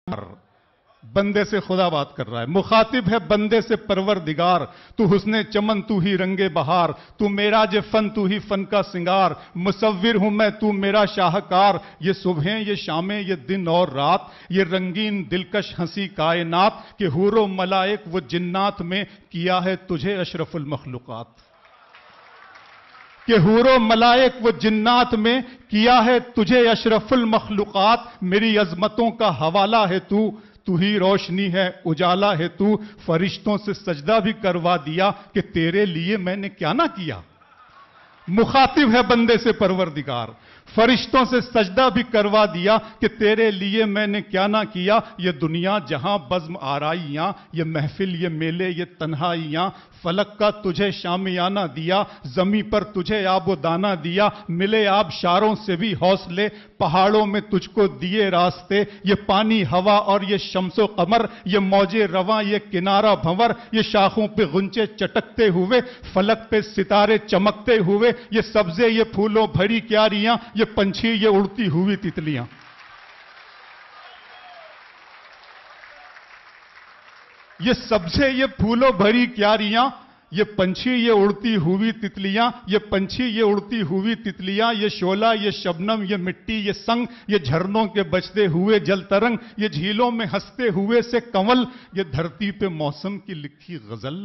بندے سے خدا بات کر رہا ہے، مخاطب ہے بندے سے پروردگار، تو حسن چمن تو ہی رنگ بہار، تو معراج فن تو ہی فن کا سنگار، مصور ہوں میں تو میرا شاہکار، یہ صبحیں یہ شامیں یہ دن اور رات، یہ رنگین دلکش ہنسی کائنات، کہ حور و ملائک وہ جنات میں کیا ہے تجھے اشرف المخلوقات، کہ حور و ملائک وہ جنات میں کیا ہے تجھے اشرف المخلوقات، میری عظمتوں کا حوالہ ہے تو ہی روشنی ہے اجالا ہے تو، فرشتوں سے سجدہ بھی کروا دیا کہ تیرے لیے میں نے کیا نہ کیا، مخاطب ہے بندے سے پروردگار، فرشتوں سے سجدہ بھی کروا دیا کہ تیرے لیے میں نے کیا نہ کیا، یہ دنیا جہاں بزم آرائیاں، یہ محفل یہ میلے یہ تنہائیاں، فلک کا تجھے شامیانہ دیا، زمین پر تجھے آب و دانہ دیا، ملے آب شاروں سے بھی حوصلے، پہاڑوں میں تجھ کو دیے راستے، یہ پانی ہوا اور یہ شمس و قمر، یہ موجے رواں یہ کنارہ بھنور، یہ شاخوں پہ غنچے چٹکتے ہوئے، فلک پہ ستارے چمکتے ہوئے، یہ سبزے یہ پھولوں بھری کیاریاں، یہ پنچھی یہ اڑتی ہوئی تتلیاں، یہ سبزے یہ پھولوں بھری کیاریاں، یہ پنچھی یہ اڑتی ہوئی تتلیاں، یہ پنچھی یہ اڑتی ہوئی تتلیاں، یہ شعلہ یہ شبنم یہ مٹی یہ سنگ، یہ جھرنوں کے بجتے ہوئے جل ترنگ، یہ جھیلوں میں ہنستے ہوئے سے کنول، یہ دھرتی پہ موسم کی لکھی غزل،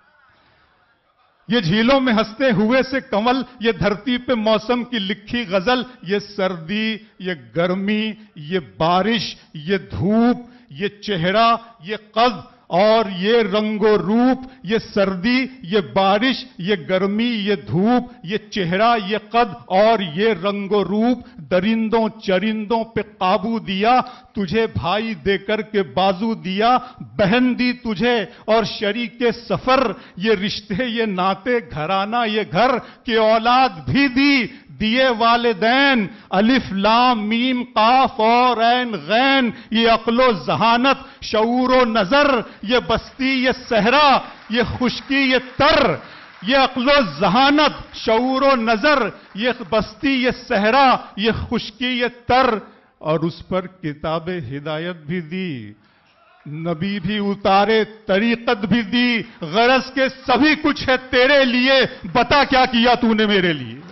یہ جھیلوں میں ہنستے ہوئے سے کنول، یہ دھرتی پہ موسم کی لکھی غزل، یہ سردی یہ گرمی یہ بارش یہ دھوپ یہ چہرہ یہ قد اور یہ رنگ و روپ، یہ سردی یہ بارش یہ گرمی یہ دھوپ یہ چہرہ یہ قد اور یہ رنگ و روپ، درندوں چرندوں پہ قابو دیا، تجھے بھائی دے کر کے بازو دیا، بہن دی تجھے اور شریک سفر، یہ رشتے یہ ناتے گھرانہ یہ گھر، کہ اولاد بھی دی دیے والدین، الف لام میم قاف اور عین غین، یہ عقل و ذہانت شعور و نظر، یہ بستی یہ صحرا یہ خشکی یہ تر، یہ عقل و ذہانت شعور و نظر، یہ بستی یہ صحرا یہ خشکی یہ تر، اور اس پر کتاب ہدایت بھی دی، نبی بھی اتارے طریقت بھی دی، غرض کے سبھی کچھ ہے تیرے لیے، بتا کیا کیا تو نے میرے لیے۔